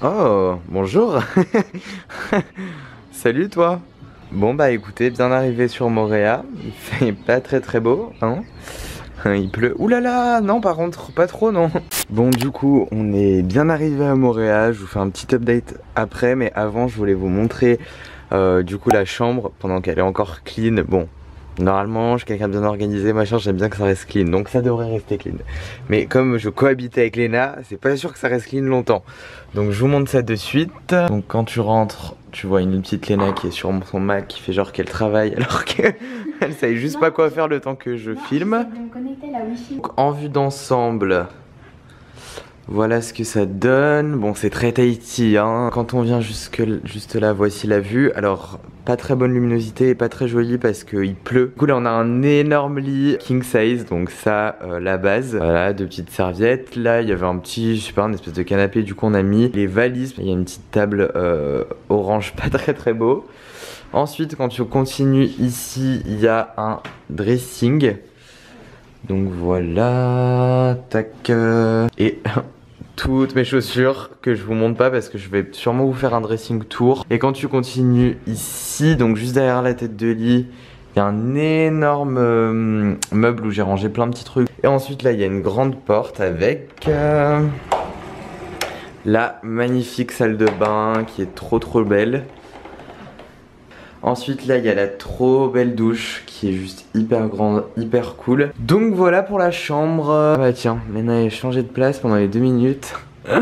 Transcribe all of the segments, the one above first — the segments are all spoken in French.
Oh, bonjour. Salut toi. Bon bah écoutez, bien arrivé sur Moréa. Il fait pas très beau, hein. Il pleut. Ouh là là, non par contre, pas trop non. Bon du coup, on est bien arrivé à Moréa. Je vous fais un petit update après, mais avant je voulais vous montrer du coup la chambre pendant qu'elle est encore clean. Bon, normalement je suis quelqu'un de bien organisé, machin, j'aime bien que ça reste clean, donc ça devrait rester clean. Mais comme je cohabite avec Léna, c'est pas sûr que ça reste clean longtemps. Donc je vous montre ça de suite. Donc quand tu rentres, tu vois une petite Léna qui est sur son Mac, qui fait genre qu'elle travaille alors qu'elle savait juste pas quoi faire le temps que je filme. Donc en vue d'ensemble, voilà ce que ça donne. Bon, c'est très Tahiti, hein. Quand on vient juste là, voici la vue. Alors, pas très bonne luminosité et pas très joli parce qu'il pleut. Du coup, là, on a un énorme lit king size. Donc ça, la base. Voilà, deux petites serviettes. Là, il y avait un petit, je sais pas, une espèce de canapé. Du coup, on a mis les valises. Il y a une petite table orange, pas très beau. Ensuite, quand tu continues ici, il y a un dressing. Donc voilà, tac, et toutes mes chaussures que je vous montre pas parce que je vais sûrement vous faire un dressing tour. Et quand tu continues ici, donc juste derrière la tête de lit, il y a un énorme meuble où j'ai rangé plein de petits trucs. Et ensuite là, il y a une grande porte avec la magnifique salle de bain qui est trop belle. Ensuite là il y a la trop belle douche qui est juste hyper grande, hyper cool. Donc voilà pour la chambre. Ah bah tiens, Léna a changé de place pendant les 2 minutes.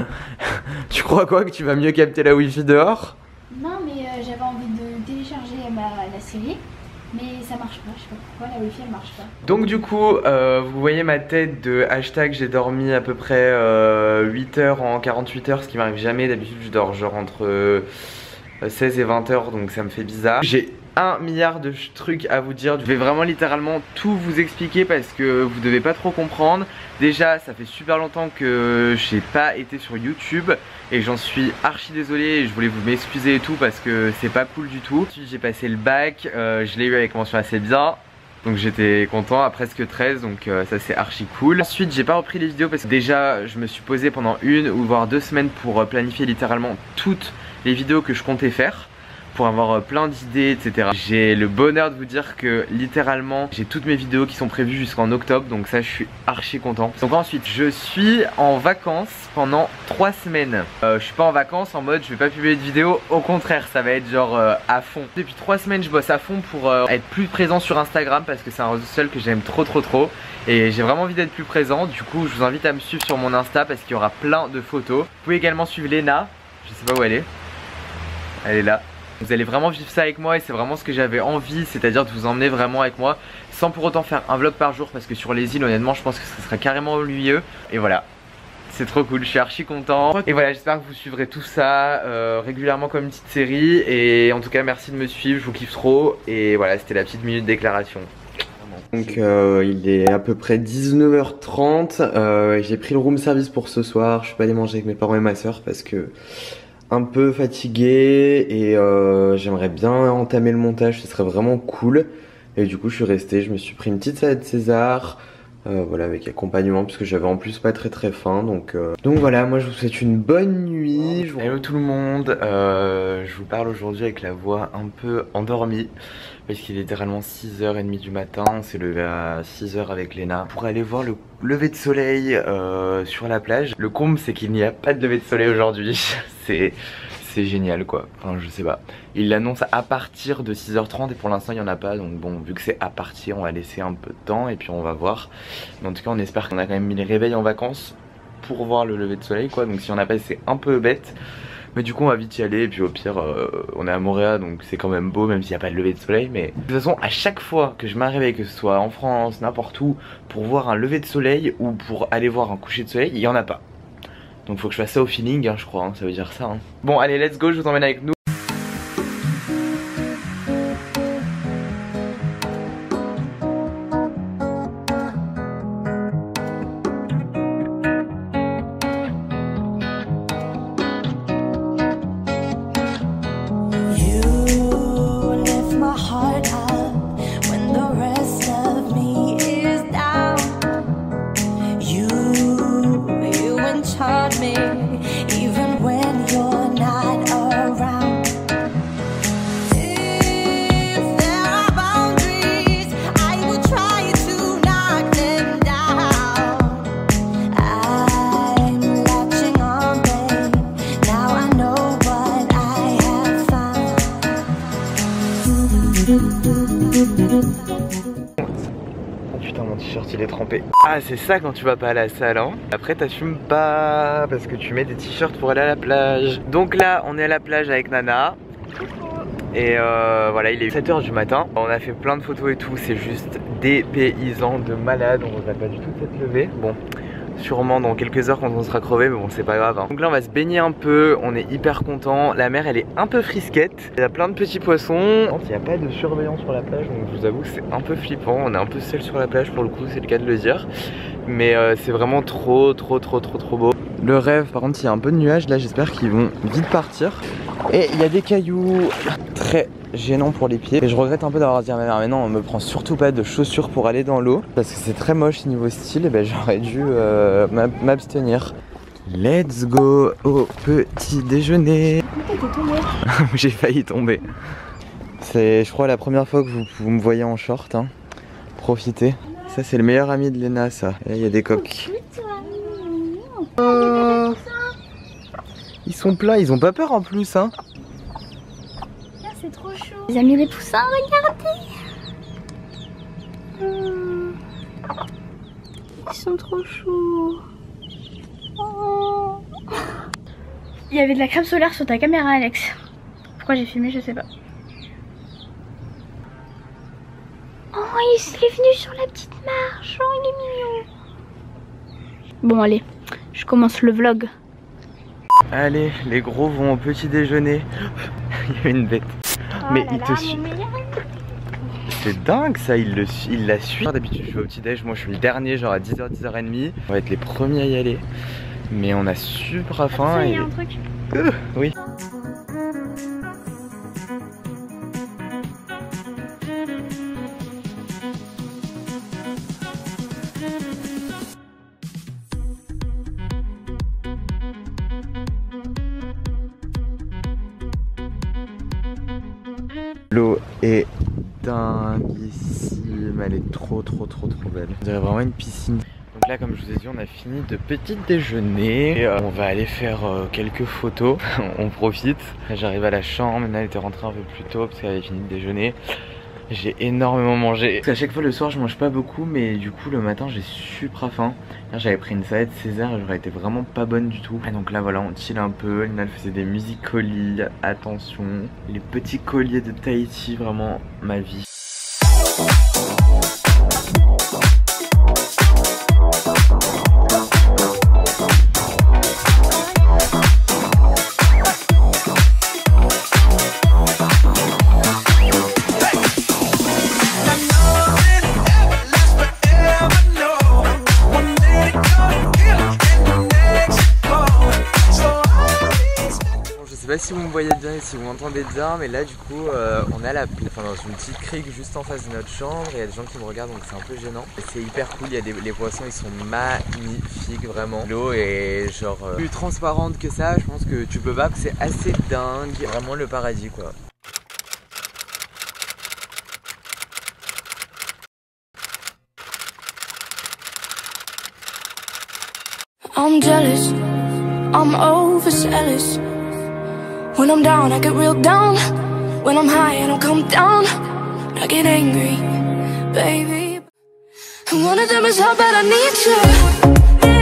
Tu crois quoi, que tu vas mieux capter la wifi dehors? Non mais j'avais envie de télécharger la série, mais ça marche pas, je sais pas pourquoi la wifi elle marche pas. Donc du coup vous voyez ma tête de hashtag j'ai dormi à peu près 8 heures en 48 heures, ce qui m'arrive jamais. D'habitude je dors genre entre 16 et 20 heures, donc ça me fait bizarre. J'ai 1 milliard de trucs à vous dire. Je vais vraiment littéralement tout vous expliquer parce que vous devez pas trop comprendre. Déjà ça fait super longtemps que j'ai pas été sur YouTube et j'en suis archi désolé et je voulais vous m'excuser et tout parce que c'est pas cool du tout. Ensuite j'ai passé le bac, je l'ai eu avec mention assez bien. Donc j'étais content à presque 13, donc ça c'est archi cool. Ensuite j'ai pas repris les vidéos parce que déjà je me suis posé pendant 1 ou voire 2 semaines pour planifier littéralement toutes les vidéos que je comptais faire, pour avoir plein d'idées, etc. J'ai le bonheur de vous dire que littéralement j'ai toutes mes vidéos qui sont prévues jusqu'en octobre, donc ça je suis archi content. Donc ensuite je suis en vacances pendant 3 semaines. Je suis pas en vacances en mode je vais pas publier de vidéos, au contraire ça va être genre à fond. Depuis 3 semaines je bosse à fond pour être plus présent sur Instagram parce que c'est un réseau social que j'aime trop et j'ai vraiment envie d'être plus présent. Du coup je vous invite à me suivre sur mon Insta parce qu'il y aura plein de photos. Vous pouvez également suivre Léna, je sais pas où elle est. Elle est là. Vous allez vraiment vivre ça avec moi et c'est vraiment ce que j'avais envie, c'est-à-dire de vous emmener vraiment avec moi sans pour autant faire un vlog par jour parce que sur les îles honnêtement je pense que ce sera carrément ennuyeux. Et voilà, c'est trop cool, je suis archi content. Et voilà, j'espère que vous suivrez tout ça régulièrement comme une petite série. Et en tout cas merci de me suivre, je vous kiffe trop. Et voilà, c'était la petite minute déclaration. Donc il est à peu près 19h30, j'ai pris le room service pour ce soir. Je suis pas allé manger avec mes parents et ma soeur parce que un peu fatigué et j'aimerais bien entamer le montage, ce serait vraiment cool. Et du coup je suis resté, je me suis pris une petite salade César, voilà, avec accompagnement puisque j'avais en plus pas très faim. Donc voilà, moi je vous souhaite une bonne nuit. Hello tout le monde, je vous parle aujourd'hui avec la voix un peu endormie parce qu'il est littéralement 6h30 du matin. On s'est levé à 6h avec Léna pour aller voir le lever de soleil sur la plage. Le comble c'est qu'il n'y a pas de lever de soleil aujourd'hui. C'est génial quoi, enfin je sais pas. Il l'annonce à partir de 6h30 et pour l'instant il n'y en a pas. Donc bon, vu que c'est à partir, on va laisser un peu de temps et puis on va voir. Mais en tout cas on espère qu'on a quand même mis les réveils en vacances pour voir le lever de soleil quoi. Donc si on n'a pas, c'est un peu bête. Mais du coup on va vite y aller et puis au pire on est à Moréa donc c'est quand même beau même s'il n'y a pas de lever de soleil. Mais de toute façon à chaque fois que je m'arrive, que ce soit en France, n'importe où, pour voir un lever de soleil ou pour aller voir un coucher de soleil, il n'y en a pas. Donc faut que je fasse ça au feeling hein, je crois, hein, ça veut dire ça hein. Bon allez let's go, je vous emmène avec nous. Me, even when you're il est trempé. Ah c'est ça quand tu vas pas à la salle hein. Après t'assumes pas parce que tu mets des t-shirts pour aller à la plage. Donc là on est à la plage avec Nana. Et voilà, il est 7 h du matin. On a fait plein de photos et tout, c'est juste dépaysant de malade. On regrette pas du tout de s'être levé. Bon, sûrement dans quelques heures quand on sera crevé, mais bon, c'est pas grave hein. Donc là, on va se baigner un peu, on est hyper content. La mer, elle est un peu frisquette. Il y a plein de petits poissons. Il n'y a pas de surveillance sur la plage, donc je vous avoue que c'est un peu flippant. On est un peu seul sur la plage pour le coup, c'est le cas de le dire. Mais c'est vraiment trop beau. Le rêve, par contre, il y a un peu de nuages là, j'espère qu'ils vont vite partir. Et il y a des cailloux très gênants pour les pieds. Et je regrette un peu d'avoir dit à ma mère, mais non, on me prend surtout pas de chaussures pour aller dans l'eau. Parce que c'est très moche niveau style, et ben j'aurais dû m'abstenir. Let's go au petit déjeuner. J'ai failli tomber. C'est, je crois, la première fois que vous me voyez en short. Hein. Profitez. Ça, c'est le meilleur ami de Léna, ça. Et là, il y a des coques. Oh. Ils sont pleins, ils ont pas peur en plus hein. C'est trop chaud. Ils ont mis les poussins, regardez. Ils sont trop chauds. Oh. Il y avait de la crème solaire sur ta caméra Alex. Pourquoi j'ai filmé je sais pas. Oh il est venu sur la petite marche. Oh il est mignon. Bon allez, je commence le vlog. Allez, les gros vont au petit déjeuner. Il y a une bête. Oh mais là il te là, suit. mon C'est dingue ça, il la suit. D'habitude je vais au petit déj, moi je suis le dernier, genre à 10 h, 10 h30. On va être les premiers à y aller. Mais on a super faim. Il y a un truc. Oui. L'eau est dinguissime, elle est trop belle. On dirait vraiment une piscine. Donc là comme je vous ai dit on a fini de petit déjeuner et on va aller faire quelques photos. On profite. J'arrive à la chambre, Nana était rentrée un peu plus tôt parce qu'elle avait fini de déjeuner. J'ai énormément mangé. Parce qu'à chaque fois le soir je mange pas beaucoup, mais du coup le matin j'ai super faim. J'avais pris une salade César et j'aurais été vraiment pas bonne du tout. Et donc là voilà on chill un peu. Lina elle faisait des musicolis, attention. Les petits colliers de Tahiti, vraiment ma vie. Je sais pas si vous me voyez bien et si vous m'entendez bien, mais là du coup on est à dans une petite crique juste en face de notre chambre et il y a des gens qui me regardent donc c'est un peu gênant. C'est hyper cool, il y a les poissons ils sont magnifiques vraiment. L'eau est genre plus transparente que ça, je pense que tu peux pas, c'est assez dingue, vraiment le paradis quoi. I'm jealous, I'm overzealous. When I'm down, I get real down. When I'm high, I don't come down. I get angry, baby. And one of them is how bad I need you.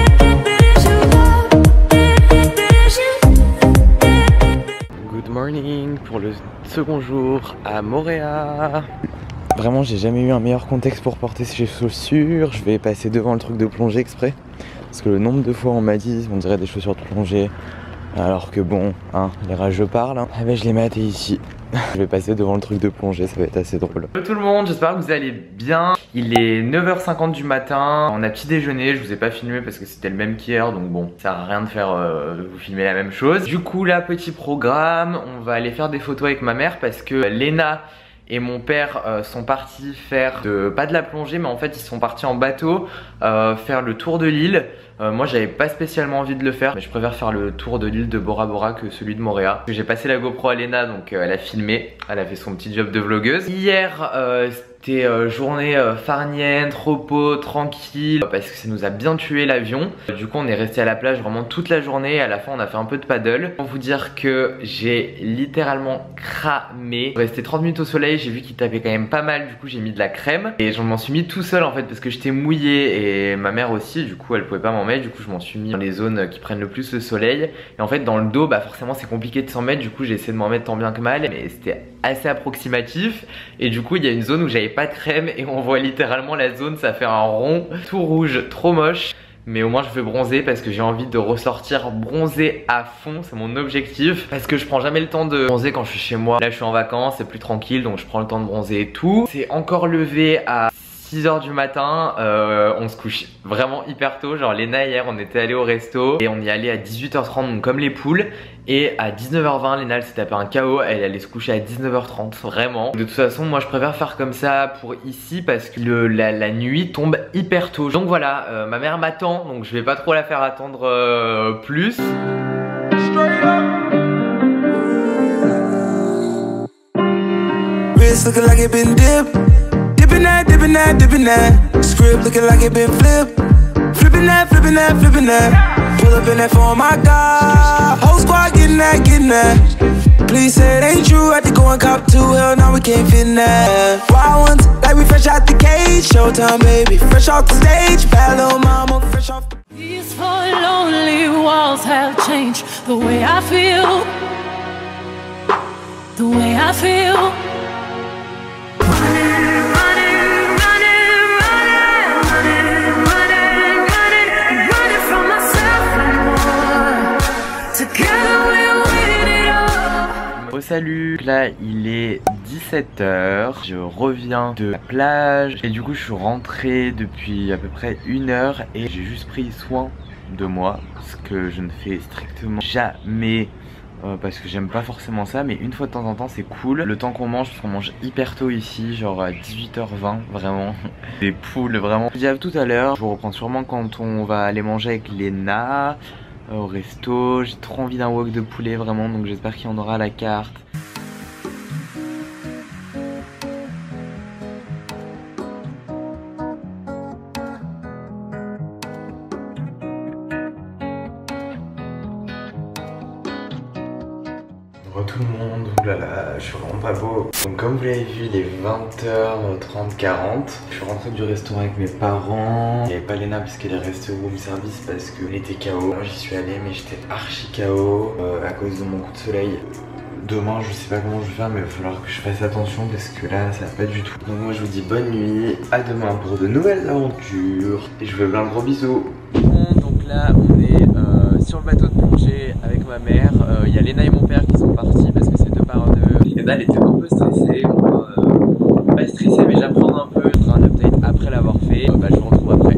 Good morning pour le second jour à Moorea. Vraiment, j'ai jamais eu un meilleur contexte pour porter ces chaussures. Je vais passer devant le truc de plongée exprès. Parce que le nombre de fois on m'a dit on dirait des chaussures de plongée. Alors que bon, hein, les rageux parlent. Hein. Ah ben je les maté ici. Je vais passer devant le truc de plongée, ça va être assez drôle. Hello tout le monde, j'espère que vous allez bien. Il est 9 h 50 du matin. On a petit déjeuner, je vous ai pas filmé parce que c'était le même qu'hier. Donc bon, ça sert à rien de faire de vous filmer la même chose. Du coup là, petit programme, on va aller faire des photos avec ma mère parce que Léna et mon père sont partis faire pas de la plongée, mais en fait ils sont partis en bateau faire le tour de l'île. Moi j'avais pas spécialement envie de le faire, mais je préfère faire le tour de l'île de Bora Bora que celui de Moorea. J'ai passé la GoPro à Léna, donc elle a filmé, elle a fait son petit job de vlogueuse. Hier C'était journée farnienne, repos, tranquille, parce que ça nous a bien tué l'avion. Du coup on est resté à la plage vraiment toute la journée. À la fin on a fait un peu de paddle. Pour vous dire que j'ai littéralement cramé. Resté 30 minutes au soleil, j'ai vu qu'il tapait quand même pas mal. Du coup j'ai mis de la crème et je m'en suis mis tout seul en fait parce que j'étais mouillé et ma mère aussi. Du coup elle pouvait pas m'en mettre. Du coup je m'en suis mis dans les zones qui prennent le plus le soleil. Et en fait dans le dos bah forcément c'est compliqué de s'en mettre. Du coup j'ai essayé de m'en mettre tant bien que mal, mais c'était assez approximatif. Et du coup il y a une zone où j'avais pas de crème et on voit littéralement la zone, ça fait un rond tout rouge, trop moche. Mais au moins je vais bronzer parce que j'ai envie de ressortir bronzer à fond, c'est mon objectif. Parce que je prends jamais le temps de bronzer quand je suis chez moi. Là je suis en vacances, c'est plus tranquille donc je prends le temps de bronzer et tout. C'est encore levé à 6h du matin, on se couche vraiment hyper tôt. Genre Léna hier on était allé au resto et on y allait à 18h30 donc comme les poules. Et à 19h20 Léna elle s'est tapé un KO, elle allait se coucher à 19h30 vraiment. De toute façon moi je préfère faire comme ça pour ici parce que la nuit tombe hyper tôt. Donc voilà, ma mère m'attend donc je vais pas trop la faire attendre plus. Dipping that, dipping that, dipping that. Script looking like it been flipped. Flipping that, flipping that, flipping that. Pull up in that for my God. Whole squad getting that, getting that. Please say it ain't true. Had to go and cop 2. Hell, now we can't fit in that. Wild ones, like we fresh out the cage. Showtime, baby. Fresh off the stage. Bad little mama, fresh off the. These four lonely walls have changed the way I feel. The way I feel. Salut, là il est 17h, je reviens de la plage et du coup je suis rentré depuis à peu près 1 heure et j'ai juste pris soin de moi, ce que je ne fais strictement jamais parce que j'aime pas forcément ça, mais une fois de temps en temps c'est cool. Le temps qu'on mange, parce qu'on mange hyper tôt ici, genre à 18h20 vraiment, des poules vraiment. Je vous dis à tout à l'heure, je vous reprends sûrement quand on va aller manger avec Léna au resto. J'ai trop envie d'un wok de poulet vraiment, donc j'espère qu'il y en aura à la carte. Bonjour tout le monde, oulala, je suis vraiment pas beau. Donc comme vous l'avez vu, il est 20h30-40. Je suis rentré du restaurant avec mes parents. Il n'y avait pas Léna parce qu'elle est restée au room service parce qu'elle était KO. Moi j'y suis allé mais j'étais archi KO à cause de mon coup de soleil. Demain je sais pas comment je vais faire mais il va falloir que je fasse attention parce que là ça va pas du tout. Donc moi je vous dis bonne nuit, à demain pour de nouvelles aventures et je vous fais plein de gros bisous. Donc là on est sur le bateau de plongée avec ma mère. Il y a Léna et mon père qui sont partis parce que c'est 2 par 2. Léna elle était un peu stressée, moi pas stressée mais j'apprends un peu. Je ferai un update après l'avoir fait. Je vous retrouve après.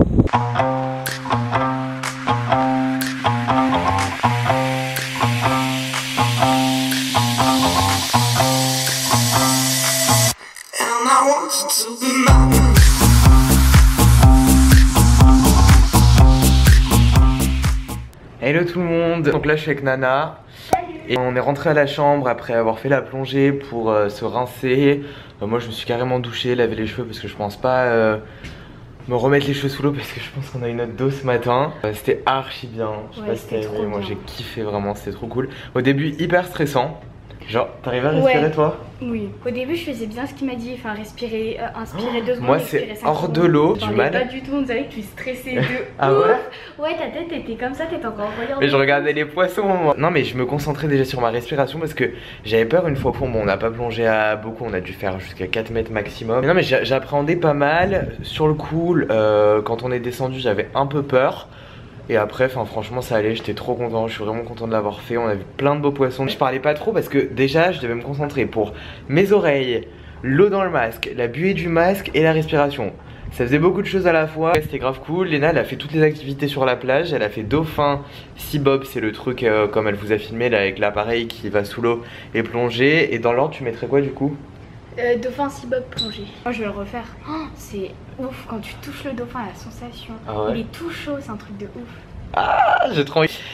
Hello tout le monde, donc là je suis avec Nana. Salut. Et on est rentré à la chambre après avoir fait la plongée pour se rincer. Moi je me suis carrément douché, lavé les cheveux parce que je pense pas me remettre les cheveux sous l'eau parce que je pense qu'on a une note d'eau ce matin. C'était archi bien, je sais pas si t'as aimé, moi j'ai kiffé vraiment, c'était trop cool. Au début hyper stressant. Genre, t'arrives à respirer toi? Oui. Au début, je faisais bien ce qu'il m'a dit, enfin respirer, inspirer 2 secondes. Moi, c'est hors de l'eau, du mal. Pas du tout, on dirait que tu stressais de ah ouais? Ouais, ta tête était comme ça, t'étais encore regardée. Mais je regardais les poissons, moi. Non, mais je me concentrais déjà sur ma respiration parce que j'avais peur une fois au fond. Bon, on n'a pas plongé à beaucoup, on a dû faire jusqu'à 4 mètres maximum. Mais non, mais j'appréhendais pas mal. Sur le coup, quand on est descendu, j'avais un peu peur. Et après, franchement ça allait, j'étais trop content, je suis vraiment content de l'avoir fait. On a vu plein de beaux poissons. Je parlais pas trop parce que déjà je devais me concentrer pour mes oreilles, l'eau dans le masque, la buée du masque et la respiration. Ça faisait beaucoup de choses à la fois, c'était grave cool. Léna elle a fait toutes les activités sur la plage. Elle a fait dauphin, sea bob, c'est le truc comme elle vous a filmé là avec l'appareil qui va sous l'eau et plonger. Et dans l'ordre tu mettrais quoi du coup? Dauphin, sea bob, plongée. Moi je vais le refaire. Oh, c'est ouf quand tu touches le dauphin, la sensation. Ah ouais. Il est tout chaud, c'est un truc de ouf. Ah, j'ai trop envie.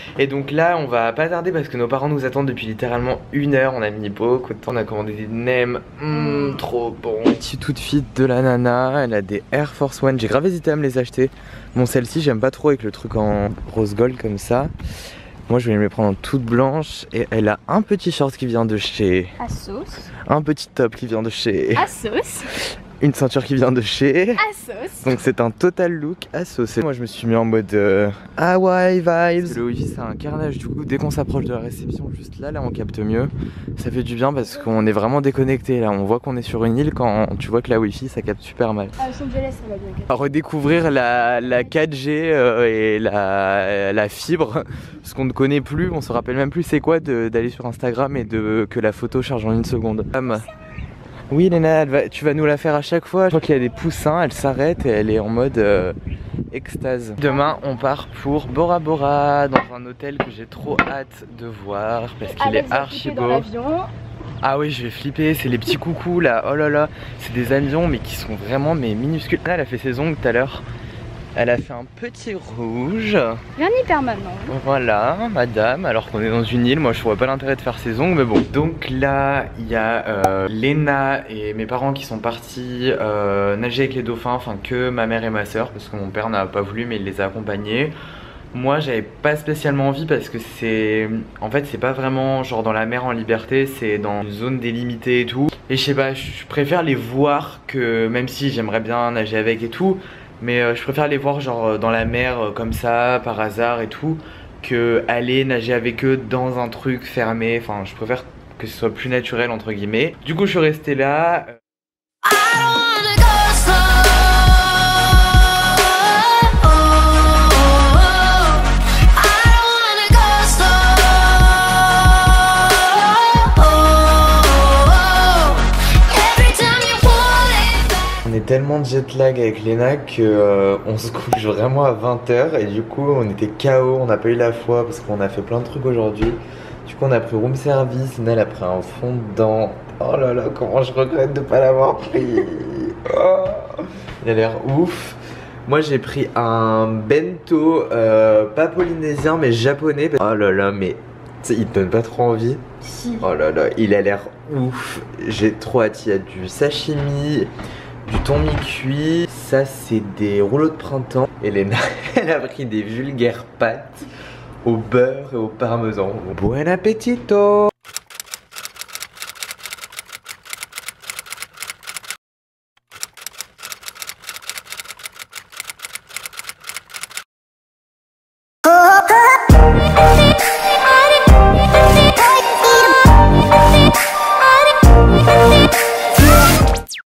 Et donc là on va pas tarder parce que nos parents nous attendent depuis littéralement 1 heure. On a mis beaucoup de temps, on a commandé des nems, trop bon. Petite toute fit de la nana, elle a des Air Force One, j'ai grave hésité à me les acheter. Bon celle-ci j'aime pas trop avec le truc en rose gold comme ça. Moi je vais me les prendre en toute blanche. Et elle a un petit short qui vient de chez Asos. Un petit top qui vient de chez Asos. Une ceinture qui vient de chez Asos. Donc c'est un total look Asos. Moi je me suis mis en mode Hawaii vibes. Le wifi c'est un carnage, du coup dès qu'on s'approche de la réception juste là on capte mieux. Ça fait du bien parce qu'on est vraiment déconnecté là. On voit qu'on est sur une île quand tu vois que la wifi ça capte super mal. À Los Angeles ça va bien. On va redécouvrir la 4G et la fibre. Ce qu'on ne connaît plus, on se rappelle même plus c'est quoi d'aller sur Instagram et que la photo charge en 1 seconde. Oui Léna, tu vas nous la faire à chaque fois. Je crois qu'il y a des poussins, elle s'arrête et elle est en mode extase. Demain on part pour Bora Bora dans un hôtel que j'ai trop hâte de voir parce qu'il est archi beau. Ah oui je vais flipper, c'est les petits coucous là, oh là là. C'est des avions mais qui sont vraiment minuscules. Là elle a fait ses ongles tout à l'heure. Elle a fait un petit rouge. Rien n'y perd maintenant. Voilà, madame, alors qu'on est dans une île, moi je vois pas l'intérêt de faire ses ongles, mais bon. Donc là, il y a Léna et mes parents qui sont partis nager avec les dauphins, enfin que ma mère et ma soeur, parce que mon père n'a pas voulu, mais il les a accompagnés. Moi j'avais pas spécialement envie parce que c'est... En fait c'est pas vraiment genre dans la mer en liberté, c'est dans une zone délimitée et tout. Et je sais pas, je préfère les voir que, même si j'aimerais bien nager avec et tout, mais je préfère les voir genre dans la mer comme ça, par hasard et tout, que aller nager avec eux dans un truc fermé. Enfin je préfère que ce soit plus naturel entre guillemets. Du coup je suis resté là. On est tellement de jet lag avec Léna que on se couche vraiment à 20 h et du coup on était KO, on n'a pas eu la foi parce qu'on a fait plein de trucs aujourd'hui. Du coup on a pris room service, Léna elle a pris un fondant. Oh là là comment je regrette de pas l'avoir pris. Oh, il a l'air ouf. Moi j'ai pris un bento, pas polynésien mais japonais. Oh là là mais il te donne pas trop envie. Si. Oh là là il a l'air ouf. J'ai trop hâte, il y a du sashimi, du thon mi-cuit, ça c'est des rouleaux de printemps. Et Léna, elle a pris des vulgaires pâtes au beurre et au parmesan. Buon appetito!